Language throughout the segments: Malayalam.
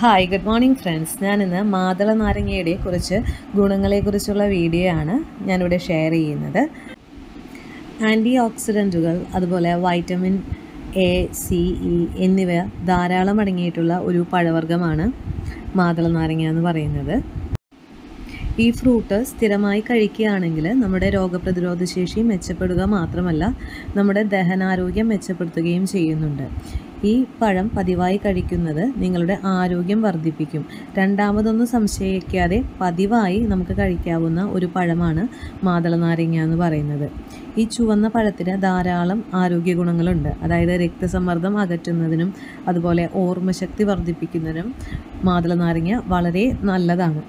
Hi good morning friends. ഞാനിന്ന് മാതള നാരങ്ങയുടെ കുറച്ച് ഗുണങ്ങളെക്കുറിച്ചുള്ള വീഡിയോ ആണ് ഞാനിവിടെ ഷെയർ ചെയ്യുന്നത്. ആൻറ്റി ഓക്സിഡൻറ്റുകൾ, അതുപോലെ വൈറ്റമിൻ എ, സി, ഇ എന്നിവ ധാരാളം അടങ്ങിയിട്ടുള്ള ഒരു പഴവർഗ്ഗമാണ് മാതള നാരങ്ങ എന്ന് പറയുന്നത്. ഈ ഫ്രൂട്ട് സ്ഥിരമായി കഴിക്കുകയാണെങ്കിൽ നമ്മുടെ രോഗപ്രതിരോധ ശേഷി മെച്ചപ്പെടുക മാത്രമല്ല, നമ്മുടെ ദഹനാരോഗ്യം മെച്ചപ്പെടുത്തുകയും ചെയ്യുന്നുണ്ട്. ഈ പഴം പതിവായി കഴിക്കുന്നത് നിങ്ങളുടെ ആരോഗ്യം വർദ്ധിപ്പിക്കും. രണ്ടാമതൊന്നും സംശയിക്കാതെ പതിവായി നമുക്ക് കഴിക്കാവുന്ന ഒരു പഴമാണ് മാതള നാരങ്ങ എന്ന് പറയുന്നത്. ഈ ചുവന്ന പഴത്തിന് ധാരാളം ആരോഗ്യ ഗുണങ്ങളുണ്ട്. അതായത് രക്തസമ്മർദ്ദം അകറ്റുന്നതിനും അതുപോലെ ഓർമ്മശക്തി വർദ്ധിപ്പിക്കുന്നതിനും മാതള നാരങ്ങ വളരെ നല്ലതാണ്.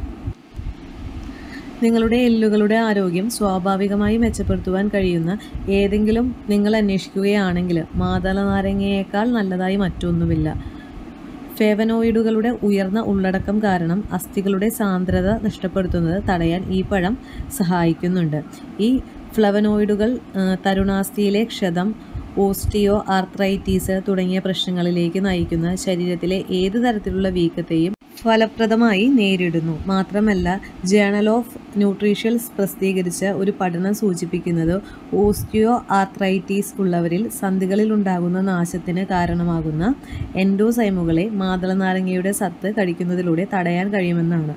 നിങ്ങളുടെ എല്ലുകളുടെ ആരോഗ്യം സ്വാഭാവികമായി മെച്ചപ്പെടുത്തുവാൻ കഴിയുന്ന ഏതെങ്കിലും നിങ്ങൾ അന്വേഷിക്കുകയാണെങ്കിൽ മാതള നാരങ്ങയേക്കാൾ നല്ലതായി മറ്റൊന്നുമില്ല. ഫ്ലേവനോയിഡുകളുടെ ഉയർന്ന ഉള്ളടക്കം കാരണം അസ്ഥികളുടെ സാന്ദ്രത നഷ്ടപ്പെടുത്തുന്നത് തടയാൻ ഈ പഴം സഹായിക്കുന്നുണ്ട്. ഈ ഫ്ലേവനോയിഡുകൾ തരുണാസ്ഥിയിലെ ക്ഷതം, ഓസ്റ്റിയോ ആർത്രൈറ്റിസ് തുടങ്ങിയ പ്രശ്നങ്ങളിലേക്ക് നയിക്കുന്ന ശരീരത്തിലെ ഏത് തരത്തിലുള്ള വീക്കത്തെയും ഫലപ്രദമായി നേരിടുന്നു. മാത്രമല്ല, ജേണൽ ഓഫ് ന്യൂട്രീഷ്യൽസ് പ്രസിദ്ധീകരിച്ച ഒരു പഠനം സൂചിപ്പിക്കുന്നത് ഓസ്റ്റിയോ ആർത്രൈറ്റിസ് ഉള്ളവരിൽ സന്ധികളിൽ ഉണ്ടാകുന്ന നാശത്തിന് കാരണമാകുന്ന എൻഡോസൈമുകളെ മാതള നാരങ്ങയുടെ സത്ത് കഴിക്കുന്നതിലൂടെ തടയാൻ കഴിയുമെന്നാണ്.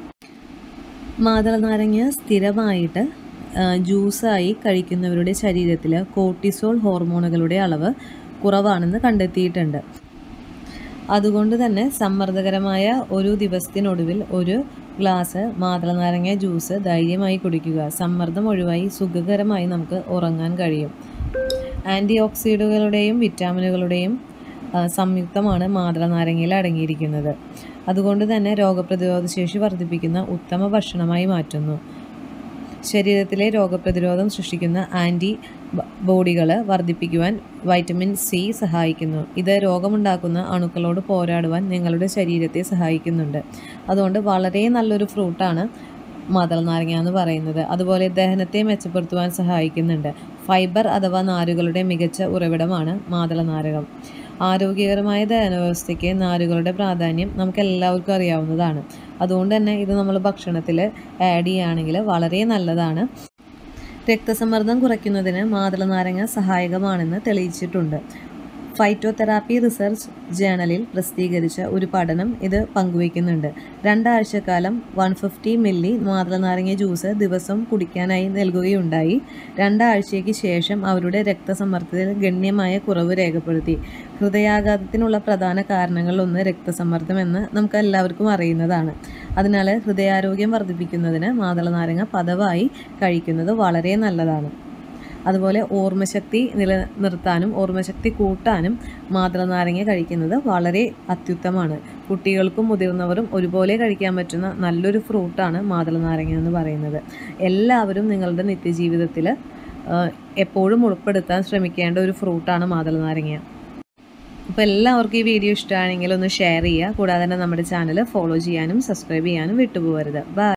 മാതള നാരങ്ങ സ്ഥിരമായിട്ട് ജ്യൂസായി കഴിക്കുന്നവരുടെ ശരീരത്തിൽ കോർട്ടിസോൾ ഹോർമോണുകളുടെ അളവ് കുറവാണെന്ന് കണ്ടെത്തിയിട്ടുണ്ട്. അതുകൊണ്ട് തന്നെ സമ്മർദ്ദകരമായ ഒരു ദിവസത്തിനൊടുവിൽ ഒരു ഗ്ലാസ് മാതള നാരങ്ങ ജ്യൂസ് ധൈര്യമായി കുടിക്കുക. സമ്മർദ്ദം ഒഴിവായി സുഖകരമായി നമുക്ക് ഉറങ്ങാൻ കഴിയും. ആൻറ്റി ഓക്സിഡന്റുകളുടെയും വിറ്റാമിനുകളുടെയും സംയുക്തമാണ് മാതള നാരങ്ങയിൽ അടങ്ങിയിരിക്കുന്നത്. അതുകൊണ്ട് തന്നെ രോഗപ്രതിരോധ ശേഷി വർദ്ധിപ്പിക്കുന്ന ഉത്തമ ഭക്ഷണമായി മാറ്റുന്നു. ശരീരത്തിലെ രോഗപ്രതിരോധം സൃഷ്ടിക്കുന്ന ആൻറ്റിബോഡികൾ വർദ്ധിപ്പിക്കുവാൻ വൈറ്റമിൻ സി സഹായിക്കുന്നു. ഇത് രോഗമുണ്ടാക്കുന്ന അണുക്കളോട് പോരാടുവാൻ നിങ്ങളുടെ ശരീരത്തെ സഹായിക്കുന്നുണ്ട്. അതുകൊണ്ട് വളരെ നല്ലൊരു ഫ്രൂട്ടാണ് മാതള നാരങ്ങ എന്ന് പറയുന്നത്. അതുപോലെ ദഹനത്തെ മെച്ചപ്പെടുത്തുവാൻ സഹായിക്കുന്നുണ്ട്. ഫൈബർ അഥവാ നാരുകളുടെ മികച്ച ഉറവിടമാണ് മാതള നാരകം. ആരോഗ്യകരമായ ദഹനവ്യവസ്ഥയ്ക്ക് നാരുകളുടെ പ്രാധാന്യം നമുക്ക് എല്ലാവർക്കും അറിയാവുന്നതാണ്. അതുകൊണ്ട് തന്നെ ഇത് നമ്മൾ ഭക്ഷണത്തിൽ ആഡ് ചെയ്യുകയാണെങ്കിൽ വളരെ നല്ലതാണ്. രക്തസമ്മർദ്ദം കുറയ്ക്കുന്നതിന് മാതള നാരങ്ങ സഹായകമാണെന്ന് തെളിയിച്ചിട്ടുണ്ട്. ഫൈറ്റോതെറാപ്പി റിസർച്ച് ജേണലിൽ പ്രസിദ്ധീകരിച്ച ഒരു പഠനം ഇത് പങ്കുവയ്ക്കുന്നുണ്ട്. 2 ആഴ്ചക്കാലം 150 മില്ലി മാതള നാരങ്ങ ജ്യൂസ് ദിവസം കുടിക്കാനായി നൽകുകയുണ്ടായി. 2 ആഴ്ചയ്ക്ക് ശേഷം അവരുടെ രക്തസമ്മർദ്ദത്തിൽ ഗണ്യമായ കുറവ് രേഖപ്പെടുത്തി. ഹൃദയാഘാതത്തിനുള്ള പ്രധാന കാരണങ്ങളിലൊന്ന് രക്തസമ്മർദ്ദം എന്ന് നമുക്ക് എല്ലാവർക്കും അറിയുന്നതാണ്. അതിനാൽ ഹൃദയാരോഗ്യം വർദ്ധിപ്പിക്കുന്നതിന് മാതള നാരങ്ങ പതിവായി കഴിക്കുന്നത് വളരെ നല്ലതാണ്. അതുപോലെ ഓർമ്മശക്തി നിലനിർത്താനും ഓർമ്മശക്തി കൂട്ടാനും മാതള നാരങ്ങ കഴിക്കുന്നത് വളരെ അത്യുത്തമമാണ്. കുട്ടികൾക്കും മുതിർന്നവരും ഒരുപോലെ കഴിക്കാൻ പറ്റുന്ന നല്ലൊരു ഫ്രൂട്ടാണ് മാതള നാരങ്ങ എന്ന് പറയുന്നത്. എല്ലാവരും നിങ്ങളുടെ നിത്യജീവിതത്തിൽ എപ്പോഴും ഉൾപ്പെടുത്താൻ ശ്രമിക്കേണ്ട ഒരു ഫ്രൂട്ടാണ് മാതള നാരങ്ങ. അപ്പോൾ എല്ലാവർക്കും ഈ വീഡിയോ ഇഷ്ടമാണെങ്കിൽ ഒന്ന് ഷെയർ ചെയ്യുക. കൂടാതെ തന്നെ നമ്മുടെ ചാനൽ ഫോളോ ചെയ്യാനും സബ്സ്ക്രൈബ് ചെയ്യാനും വിട്ടുപോകരുത്. ബൈ.